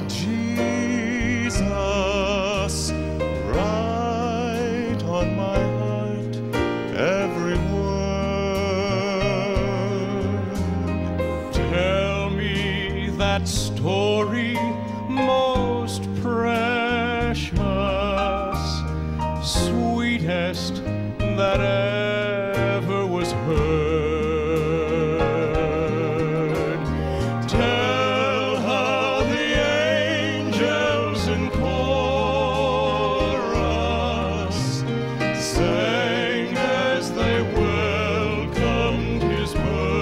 Jesus, write on my heart every word. Tell me that story most precious, sweetest that ever was heard. Tell how the angels in chorus sang as they welcomed his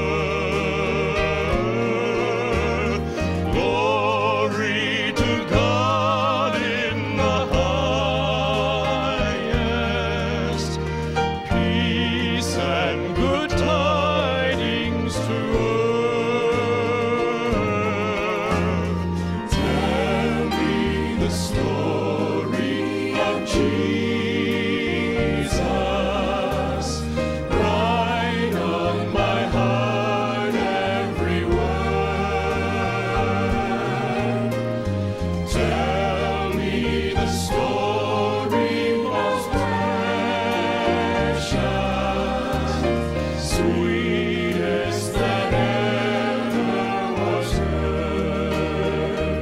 birth. Glory to God in the highest, peace and good tidings to earth. Tell me the story of Jesus. Write on my heart every word. Tell me the story most precious, sweetest that ever was heard.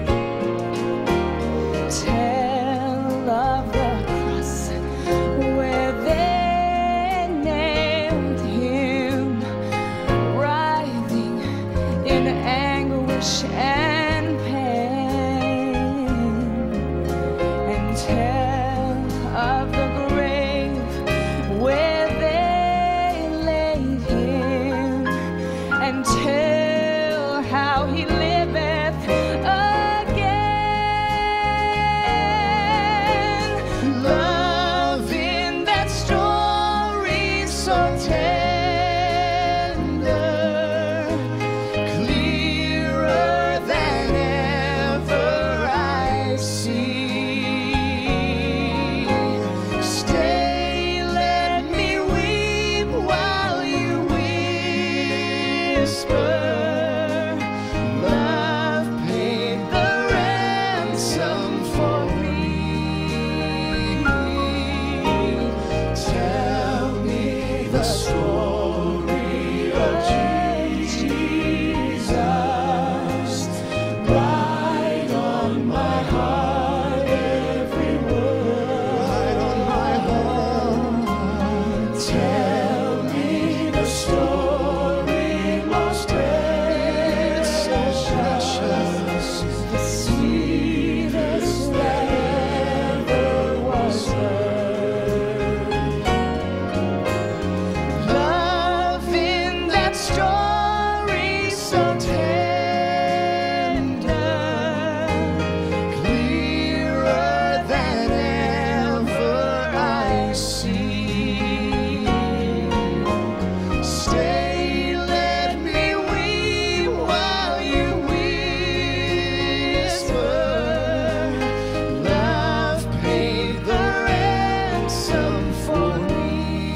Tell of the cross where they nailed him, writhing in anguish and pain. And tell of the grave where they laid him, and tell how he liveth again. Love in that story so tender, clearer than ever I see. Stay, let me weep while you whisper. Love paid the ransom for me. Tell me the story of Jesus. Write on my heart every word. Write on my heart. Tell me the story most precious, the sweetest that ever was heard. Love in that story so tender, clearer than ever I see. Stay, let me weep while you whisper. Love paid the ransom for me.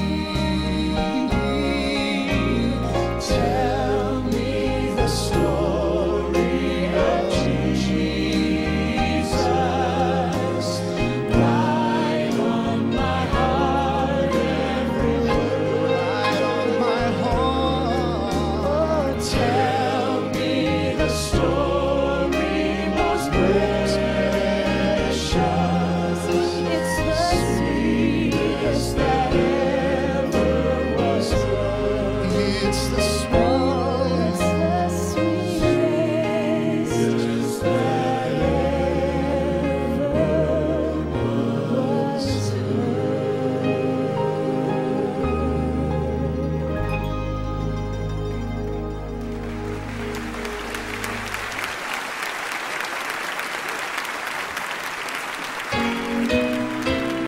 Tell me the story of Jesus. Write on my heart every word. Write on my heart. Tell me the story most precious. It's the sweetest that ever was heard. It's the sweetest